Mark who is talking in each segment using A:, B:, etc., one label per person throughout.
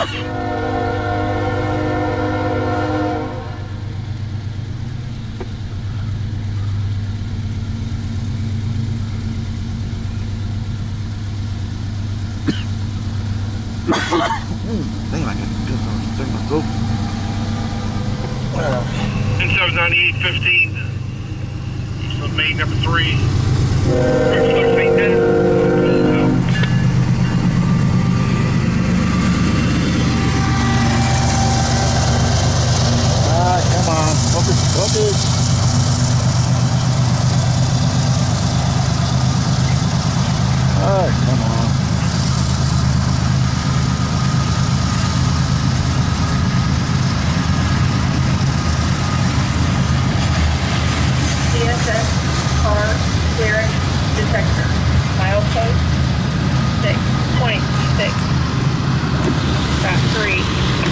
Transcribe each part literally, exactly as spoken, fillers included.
A: Damn, I got to thing my throat.
B: ten seven ninety-eight fifteen. East of main number three. sixteen ten.
A: Ah, come on. Focus, focus. Ah, come on.
C: C S S car clearance detector. Milepost six point six. Got three.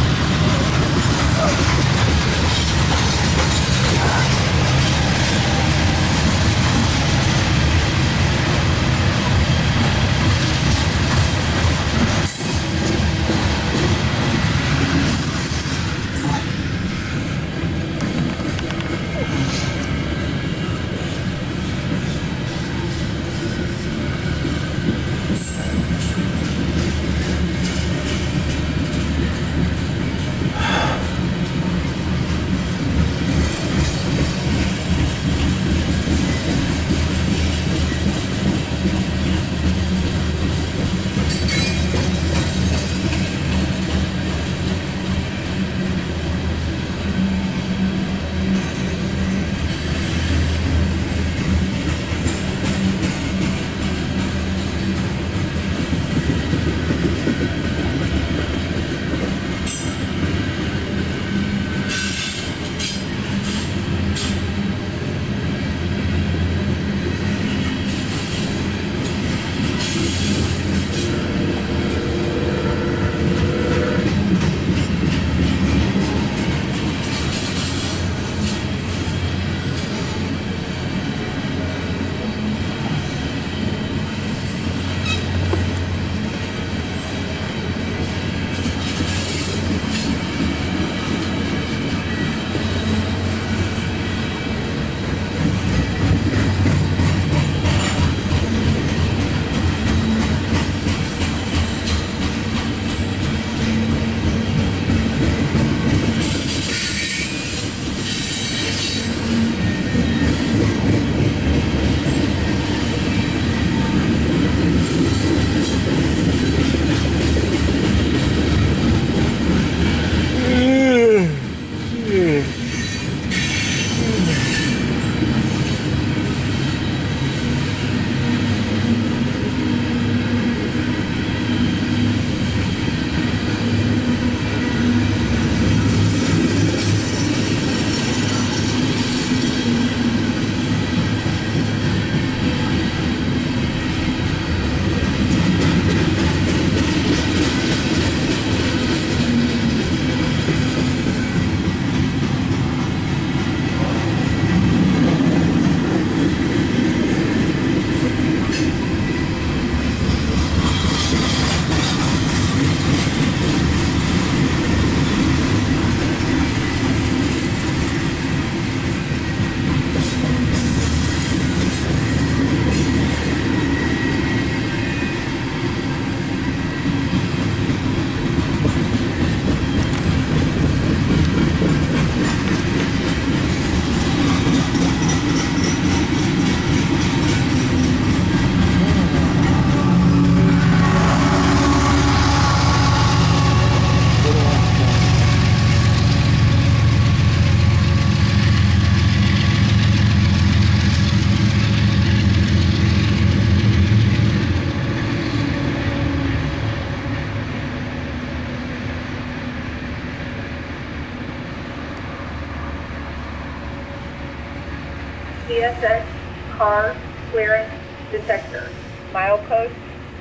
C: C S X car clearance detector. Milepost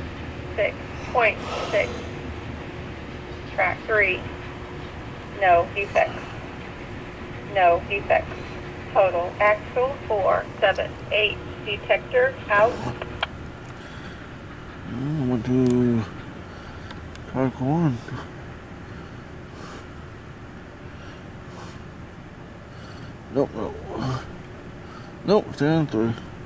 C: six point six. Track three. No defects. No defects. Total axle four seven eight. Detector out.
A: I went to track one. Nope, nope. Nope, ten three.